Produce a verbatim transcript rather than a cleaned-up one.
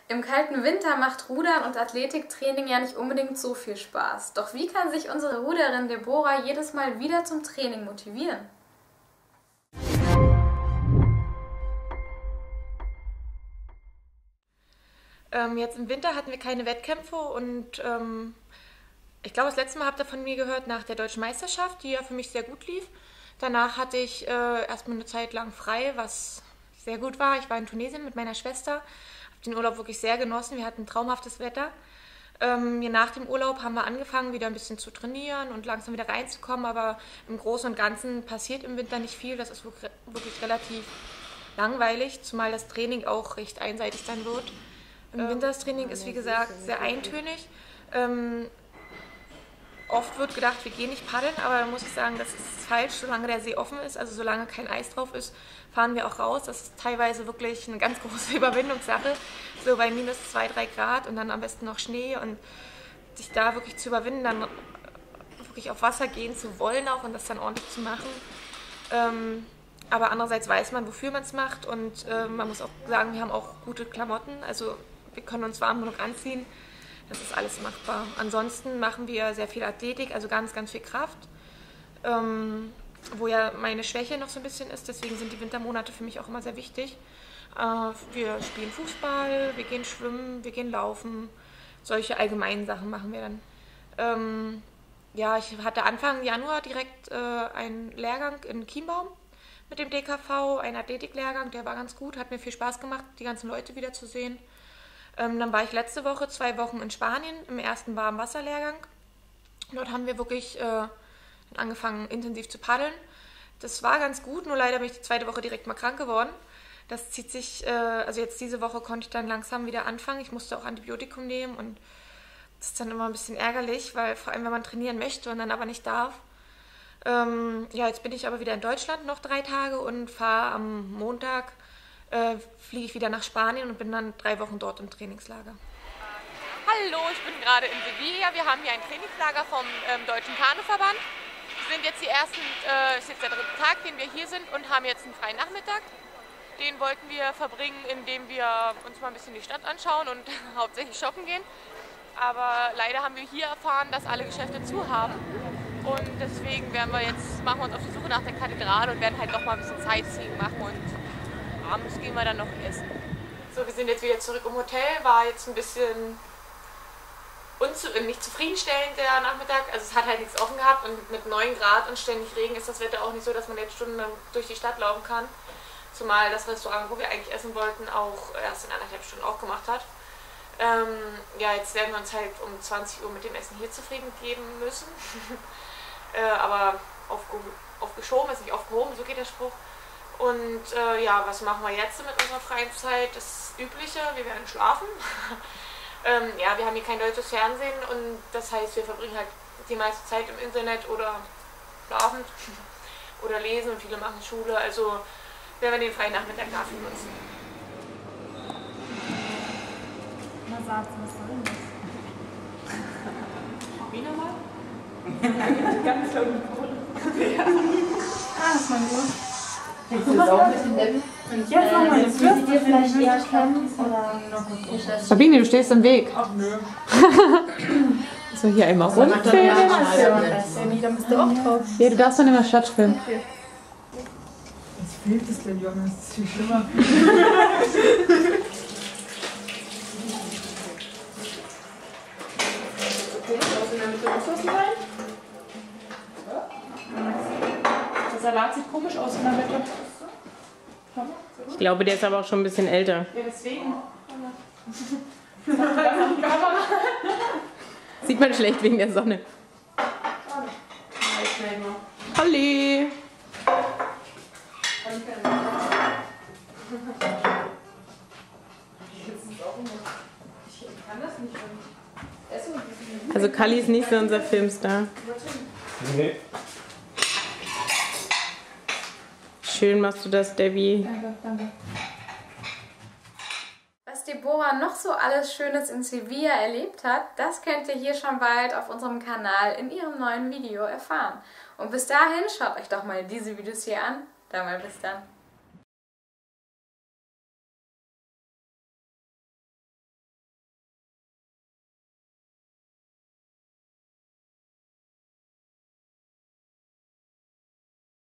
Im kalten Winter macht Rudern und Athletiktraining ja nicht unbedingt so viel Spaß. Doch wie kann sich unsere Ruderin Deborah jedes Mal wieder zum Training motivieren? Ähm, jetzt im Winter hatten wir keine Wettkämpfe und ähm, ich glaube, das letzte Mal habt ihr von mir gehört nach der Deutschen Meisterschaft, die ja für mich sehr gut lief. Danach hatte ich äh, erstmal eine Zeit lang frei, was sehr gut war. Ich war in Tunesien mit meiner Schwester, habe den Urlaub wirklich sehr genossen. Wir hatten traumhaftes Wetter. Ähm, nach dem Urlaub haben wir angefangen, wieder ein bisschen zu trainieren und langsam wieder reinzukommen, aber im Großen und Ganzen passiert im Winter nicht viel. Das ist wirklich, wirklich relativ langweilig, zumal das Training auch recht einseitig sein wird. Im Winter das Training ist, wie gesagt, sehr eintönig. Ähm, Oft wird gedacht, wir gehen nicht paddeln, aber da muss ich sagen, das ist falsch. Solange der See offen ist, also solange kein Eis drauf ist, fahren wir auch raus. Das ist teilweise wirklich eine ganz große Überwindungssache, so bei minus zwei, drei Grad und dann am besten noch Schnee und sich da wirklich zu überwinden, dann wirklich auf Wasser gehen zu wollen auch und das dann ordentlich zu machen. Ähm, aber andererseits weiß man, wofür man es macht und äh, man muss auch sagen, wir haben auch gute Klamotten, also wir können uns warm genug anziehen. Das ist alles machbar. Ansonsten machen wir sehr viel Athletik, also ganz, ganz viel Kraft, ähm, wo ja meine Schwäche noch so ein bisschen ist. Deswegen sind die Wintermonate für mich auch immer sehr wichtig. Äh, wir spielen Fußball, wir gehen schwimmen, wir gehen laufen. Solche allgemeinen Sachen machen wir dann. Ähm, ja, ich hatte Anfang Januar direkt äh, einen Lehrgang in Chiembaum mit dem D K V, einen Athletiklehrgang, der war ganz gut, hat mir viel Spaß gemacht, die ganzen Leute wiederzusehen. Ähm, dann war ich letzte Woche zwei Wochen in Spanien im ersten Warmwasserlehrgang. Dort haben wir wirklich äh, angefangen, intensiv zu paddeln. Das war ganz gut, nur leider bin ich die zweite Woche direkt mal krank geworden. Das zieht sich, äh, also jetzt diese Woche konnte ich dann langsam wieder anfangen. Ich musste auch Antibiotikum nehmen und das ist dann immer ein bisschen ärgerlich, weil vor allem, wenn man trainieren möchte und dann aber nicht darf. Ähm, ja, jetzt bin ich aber wieder in Deutschland noch drei Tage und fahre am Montag Äh, fliege ich wieder nach Spanien und bin dann drei Wochen dort im Trainingslager. Hallo, ich bin gerade in Sevilla. Wir haben hier ein Trainingslager vom ähm, Deutschen Kanuverband. Wir sind jetzt die ersten, äh, ist jetzt der dritte Tag, den wir hier sind und haben jetzt einen freien Nachmittag. Den wollten wir verbringen, indem wir uns mal ein bisschen die Stadt anschauen und hauptsächlich shoppen gehen. Aber leider haben wir hier erfahren, dass alle Geschäfte zu haben. Und deswegen werden wir jetzt, machen wir uns auf die Suche nach der Kathedrale und werden halt noch mal ein bisschen Sightseeing machen und abends gehen wir dann noch essen. So, wir sind jetzt wieder zurück im Hotel, war jetzt ein bisschen unzu nicht zufriedenstellend der Nachmittag. Also es hat halt nichts offen gehabt und mit neun Grad und ständig Regen ist das Wetter auch nicht so, dass man jetzt stundenlang durch die Stadt laufen kann. Zumal das Restaurant, wo wir eigentlich essen wollten, auch erst in anderthalb Stunden aufgemacht hat. Ähm, ja, jetzt werden wir uns halt um zwanzig Uhr mit dem Essen hier zufrieden geben müssen. äh, aber aufge aufgeschoben ist nicht aufgehoben, so geht der Spruch. Und äh, ja, was machen wir jetzt mit unserer freien Zeit? Das Übliche, wir werden schlafen. ähm, ja, wir haben hier kein deutsches Fernsehen und das heißt, wir verbringen halt die meiste Zeit im Internet oder schlafen oder lesen und viele machen Schule. Also werden wir den freien Nachmittag dafür nutzen. Na, sag's, was soll das? Wie nochmal? Ganz laut. Ja. Ah, das ist mein Uhr. Willst du das auch ein bisschen dämmen? Und jetzt nochmal äh, das Würdet ihr vielleicht eher kennen? Oder Sabine, du stehst im Weg. Ach nö. So, hier einmal rum. Ja, Ja, da bist du auch drauf. Ja, du darfst dann immer Stadt filmen. Okay. Jetzt fehlt es gleich, Johannes. Das ist viel schlimmer. Der Salat sieht komisch aus in der Mitte. Ich glaube, der ist aber auch schon ein bisschen älter. Ja, deswegen. Sieht man schlecht wegen der Sonne. Halli! Also Kalli ist nicht so unser Filmstar. Nee. Schön machst du das, Debbie. Danke, danke. Was Deborah noch so alles Schönes in Sevilla erlebt hat, das könnt ihr hier schon bald auf unserem Kanal in ihrem neuen Video erfahren. Und bis dahin schaut euch doch mal diese Videos hier an. Dann mal bis dann.